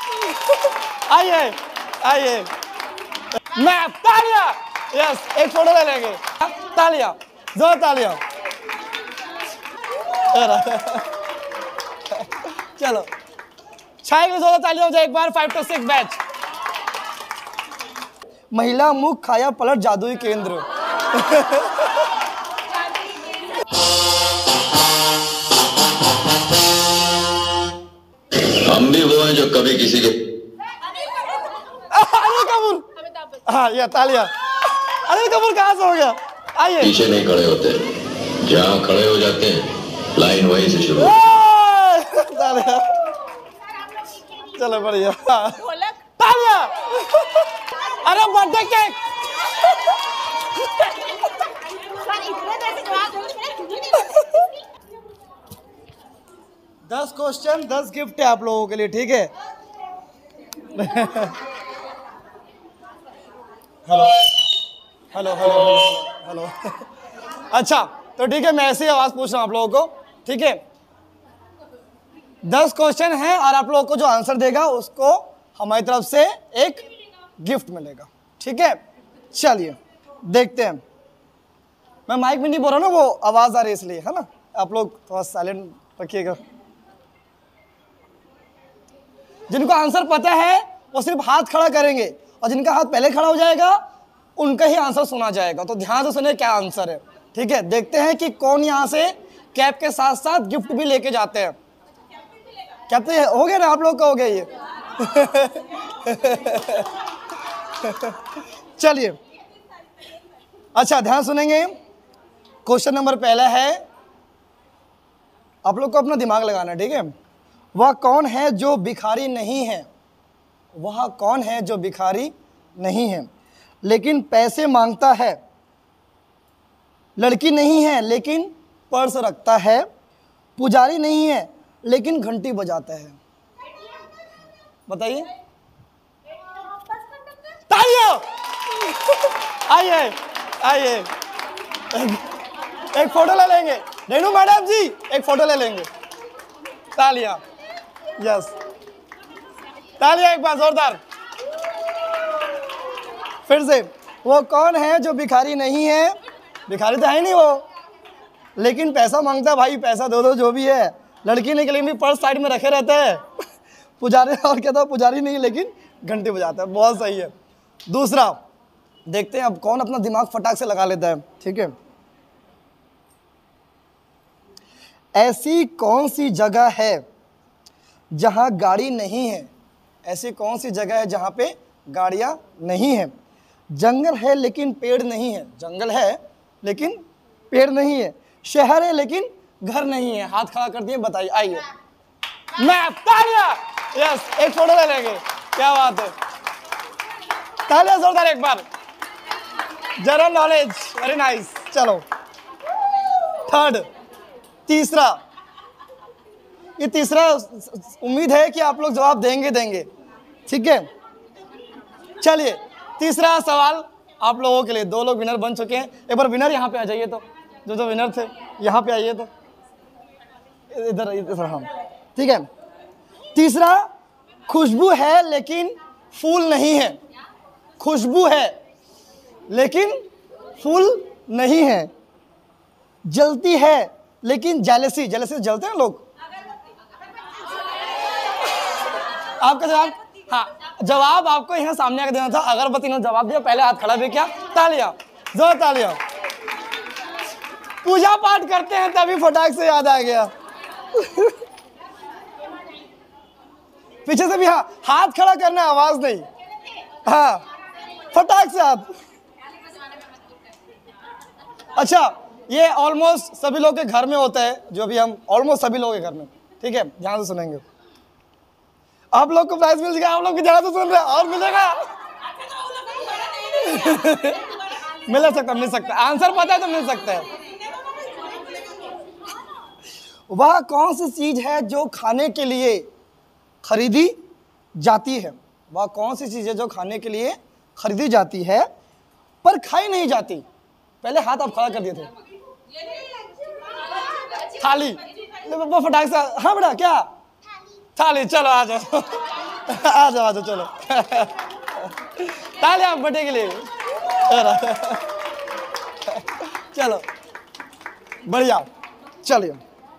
आइए आइए, मैं तालियां। यस, एक फोटो ले लेंगे। तालियां, जोर तालियां। चलो छाई के जोर तालियां हो जाए एक बार। 5 to 6 बैच। महिला मुख खाया पलट जादुई केंद्र। हम भी वो हैं जो कभी किसी के अनिल कपूर। हाँ, ये तालियां। अनिल कपूर कहाँ से हो गया? आइए। पीछे नहीं खड़े होते, जहाँ खड़े हो जाते हैं लाइन वहीं से शुरू। तालियां। चलो बढ़िया। तालियां। अरे बर्थडे केक। 10 क्वेश्चन 10 गिफ्ट है आप लोगों के लिए, ठीक है? Hello hello hello hello. अच्छा तो ठीक है, मैं ऐसी आवाज पूछ रहा हूँ आप लोगों को, ठीक है? 10 क्वेश्चन है और आप लोगों को जो आंसर देगा उसको हमारी तरफ से एक गिफ्ट मिलेगा, ठीक है? चलिए देखते हैं। मैं माइक में नहीं बोल रहा ना, वो आवाज आ रही है इसलिए, है ना? आप लोग थोड़ा साइलेंट रखिएगा। जिनको आंसर पता है वो सिर्फ हाथ खड़ा करेंगे और जिनका हाथ पहले खड़ा हो जाएगा उनका ही आंसर सुना जाएगा। तो ध्यान से सुनिए क्या आंसर है, ठीक है? देखते हैं कि कौन यहाँ से कैप के साथ साथ गिफ्ट भी लेके जाते हैं। कैप तो हो गया ना, आप लोग का हो गया ये। चलिए अच्छा ध्यान सुनेंगे। क्वेश्चन नंबर पहला है, आप लोग को अपना दिमाग लगाना है, ठीक है? वह कौन है जो भिखारी नहीं है? वह कौन है जो भिखारी नहीं है लेकिन पैसे मांगता है? लड़की नहीं है लेकिन पर्स रखता है। पुजारी नहीं है लेकिन घंटी बजाता है। बताइए। तालियां। आइए आइए, एक फोटो ले लेंगे। रेनू मैडम जी एक फोटो ले लेंगे। तालियां। यस, तालियां एक बार जोरदार। फिर से, वो कौन है जो भिखारी नहीं है? भिखारी तो है नहीं वो, लेकिन पैसा मांगता है। भाई पैसा दो दो जो भी है। लड़की नहीं के लिए भी पर्स साइड में रखे रहता है। पुजारी, और कहता है पुजारी नहीं लेकिन घंटी बजाता है। बहुत सही है। दूसरा देखते हैं अब कौन अपना दिमाग फटाक से लगा लेता है, ठीक है? ऐसी कौन सी जगह है जहां गाड़ी नहीं है? ऐसी कौन सी जगह है जहां पे गाड़ियां नहीं है? जंगल है लेकिन पेड़ नहीं है। जंगल है लेकिन पेड़ नहीं है। शहर है लेकिन घर नहीं है। हाथ खड़ा कर दिए, बताइए। आइए। मैं तालियां। यस, एक फोटो ले लेंगे। क्या बात है, तालियां जोरदार एक बार। General knowledge, very nice. चलो थर्ड, तीसरा। ये तीसरा उम्मीद है कि आप लोग जवाब देंगे, ठीक है? चलिए तीसरा सवाल आप लोगों के लिए। 2 लोग विनर बन चुके हैं। एक बार विनर यहाँ पे आ जाइए, तो जो विनर थे यहाँ पे आइए, तो इधर। हाँ ठीक है। तीसरा, खुशबू है लेकिन फूल नहीं है। खुशबू है लेकिन फूल नहीं है। जलती है लेकिन जेलसी से जलते हैं लोग। आपका जवाब? हाँ, जवाब आपको यहाँ सामने आकर देना था। अगरबत्ती ने जवाब दिया, पहले हाथ खड़ा भी किया। तालियां, जोर तालियां। पूजा पाठ करते हैं तभी फटाक से याद आ गया। पीछे से भी हाँ, हाथ खड़ा करना, आवाज नहीं। हाँ, फटाक से हाथ। अच्छा, ये ऑलमोस्ट सभी लोग के घर में होता है, जो भी हम ऑलमोस्ट सभी लोगों के घर में, ठीक है? ध्यान से सुनेंगे। आप लोग को प्राइस मिल गया, आप लोग की ध्यान से सुन रहे हैं। और मिलेगा। मिल सकता है। आंसर पता है तो मिल सकता है। वह कौन सी चीज है जो खाने के लिए खरीदी जाती है? वह कौन सी चीज है जो खाने के लिए खरीदी जाती है पर खाई नहीं जाती? पहले हाथ आप खड़ा कर दिए थे। थाली। वो फटाक से। हाँ बेटा, क्या थाली? चलो आ जाओ। आ जाओ चलो। तालियां आप बर्थडे के लिए। चलो बढ़िया। चलिए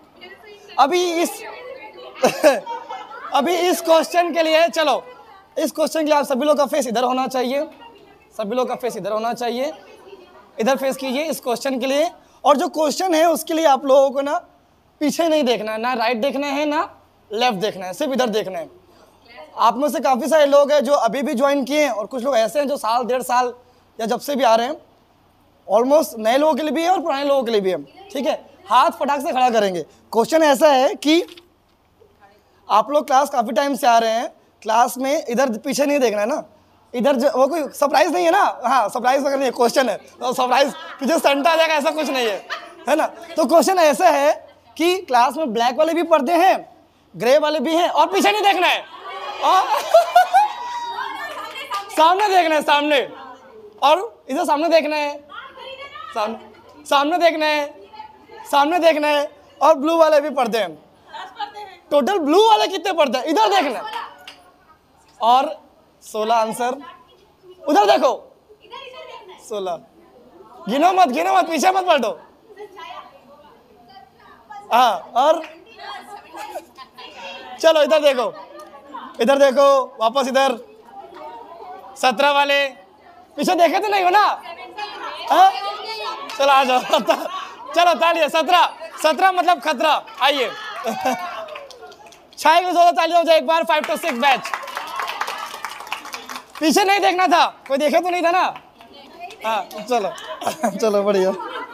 अभी इस क्वेश्चन के लिए, चलो इस क्वेश्चन के लिए आप सभी लोग का फेस इधर होना चाहिए, सभी लोग का फेस इधर होना चाहिए, इधर फेस कीजिए इस क्वेश्चन के लिए। और जो क्वेश्चन है उसके लिए आप लोगों को ना पीछे नहीं देखना है, ना राइट देखना है ना लेफ्ट देखना है, सिर्फ इधर देखना है। आप में से काफ़ी सारे लोग हैं जो अभी भी ज्वाइन किए हैं और कुछ लोग ऐसे हैं जो साल 1.5 साल या जब से भी आ रहे हैं। ऑलमोस्ट नए लोगों के लिए भी है और पुराने लोगों के लिए भी है, ठीक है। हाथ फटाक से खड़ा करेंगे। क्वेश्चन ऐसा है कि आप लोग क्लास काफ़ी टाइम से आ रहे हैं, क्लास में इधर पीछे नहीं देखना है ना, इधर वो कोई सरप्राइज नहीं है ना, हाँ सरप्राइज अगर नहीं है, क्वेश्चन है तो सरप्राइज पीछे सेंटर आ जाएगा ऐसा कुछ नहीं है ना। तो क्वेश्चन ऐसा है कि क्लास में ब्लैक वाले भी पर्दे हैं, ग्रे वाले भी हैं, और पीछे नहीं देखना है और सामने देखना है, सामने, और इधर सामने देखना है, सामने देखना है, सामने देखना है, और ब्लू वाले भी पर्दे हैं। टोटल ब्लू वाले कितने पर्दे हैं इधर देखना है, और 16 आंसर उधर देखो, 16। गिनो मत पीछे मत पलटो। हाँ, और चलो इधर देखो, वापस इधर। 17 वाले पीछे देखे तो नहीं हो ना? हाँ? चलो आ जाओ। चलो तालियां। 17 मतलब खतरा। आइए छाए में तालियां हो जाए एक बार। 5 to 6 बैच। पीछे नहीं देखना था, कोई देखे तो नहीं था ना? हाँ चलो बढ़िया।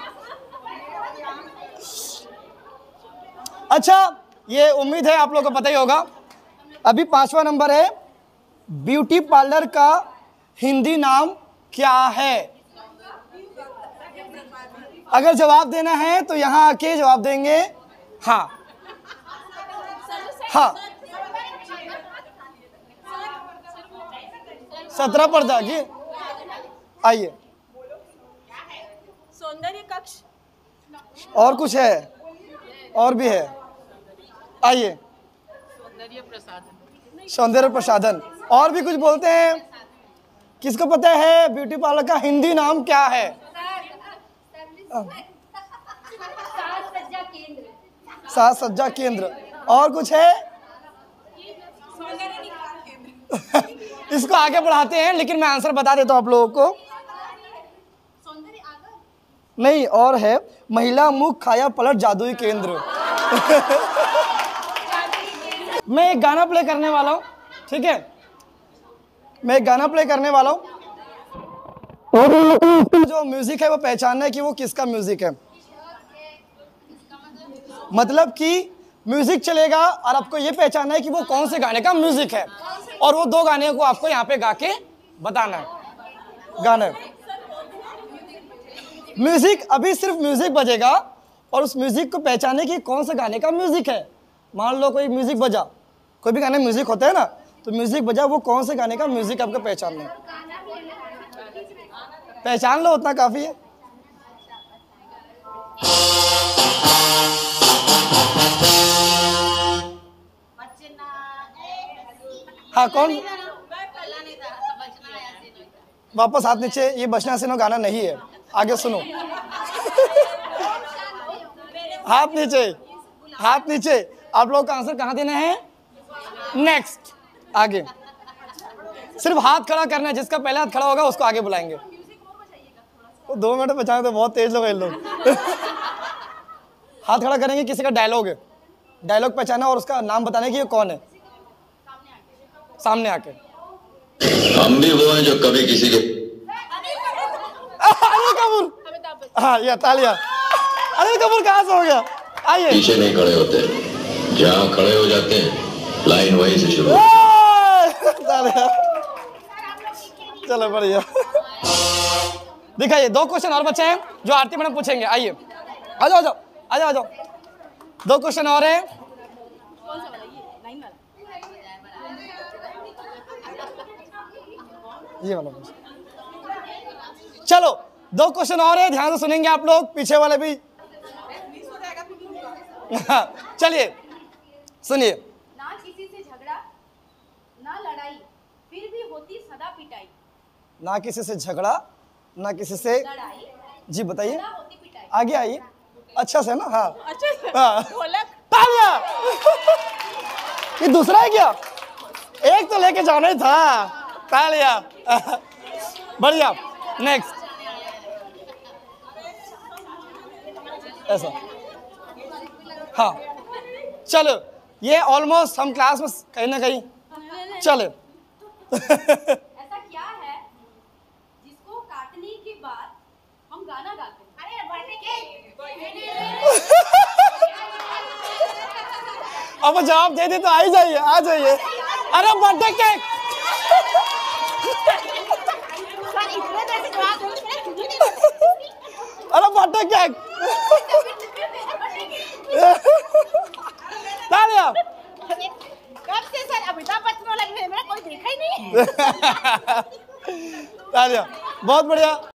अच्छा, ये उम्मीद है आप लोगों को पता ही होगा। अभी 5वां नंबर है, ब्यूटी पार्लर का हिंदी नाम क्या है? अगर जवाब देना है तो यहाँ आके जवाब देंगे। हाँ 17 पर्दा की। आइए, सौंदर्य कक्ष। और कुछ है? और भी है, आइए। सौंदर्य प्रसाधन। और भी कुछ बोलते हैं? किसको पता है ब्यूटी पार्लर का हिंदी नाम क्या है? साज सज्जा केंद्र। और कुछ है? इसको आगे बढ़ाते हैं, लेकिन मैं आंसर बता देता हूं आप लोगों को। नहीं, और है महिला मुख खाया पलट जादुई केंद्र। मैं एक गाना प्ले करने वाला हूँ, ठीक है? मैं एक गाना प्ले करने वाला हूँ और जो म्यूजिक है वो पहचानना है कि वो किसका म्यूजिक है। मतलब कि म्यूजिक चलेगा और आपको ये पहचानना है कि वो कौन से गाने का म्यूजिक है, और वो 2 गाने को आपको यहाँ पे गा के बताना है। गाने म्यूजिक, अभी सिर्फ म्यूजिक बजेगा और उस म्यूजिक को पहचानने की कौन से गाने का म्यूजिक है। मान लो कोई म्यूजिक बजा, कोई भी गाने म्यूजिक होता है ना, तो म्यूजिक बजा, वो कौन से गाने का म्यूजिक आपको पहचानना है। पहचान लो, उतना काफी है। हाँ कौन? वापस हाथ नीचे। ये बचना सिनो गाना नहीं है, आगे सुनो। हाथ नीचे। आप लोगों का आंसर कहाँ देना है? नेक्स्ट, आगे। सिर्फ हाथ खड़ा करना है, जिसका पहले हाथ खड़ा होगा उसको आगे बुलाएंगे। वो 2 मिनट बचाने तो बहुत तेज लोग हैं लोग। हाथ खड़ा करेंगे, किसी का डायलॉग है, डायलॉग पहचाना और उसका नाम बताने की ये कौन है। सामने आके। हम भी वो हैं जो कभी किसी के। अनिल कपूर। हाँ, ये तालियां। अनिल कपूर कहाँ से हो गया? आइए। पीछे नहीं खड़े होते, जहाँ खड़े हो जाते हैं लाइन वहीं से शुरू। चलो बढ़िया। दिखाइए, 2 क्वेश्चन और बचे हैं जो आरती मैडम पूछेंगे। आइए, आ जाओ। 2 क्वेश्चन और हैं। ये वाला चलो, 2 क्वेश्चन और है, ध्यान से सुनेंगे आप लोग, पीछे वाले भी। चलिए सुनिए। ना किसी से झगड़ा, ना लड़ाई फिर भी होती सदा पिटाई। ना किसी से झगड़ा, ना किसी से। लड़ाई जी बताइए, सदा होती पिटाई। आगे आइए। अच्छा से ना, हाँ अच्छे से हाँ। ढोलक। तालियां। ये दूसरा है क्या? एक तो लेके जाना ही था। तालियां। बढ़िया। नेक्स्ट। ऐसा, हाँ चलो, ये ऑलमोस्ट हम क्लास में कहीं ना कहीं चले। ऐसा क्या है जिसको काटने के बाद हम गाना गाते हैं? अरे बर्थडे केक। अब वो जवाब दे दे तो आ ही जाइए, आ जाइए। अरे बर्थडे केक। अरे बर्थडे केक। तालियां। कब से सर अमिताभ बच्चन वाला मैंने कोई देखा ही नहीं। तालियां, बहुत बढ़िया।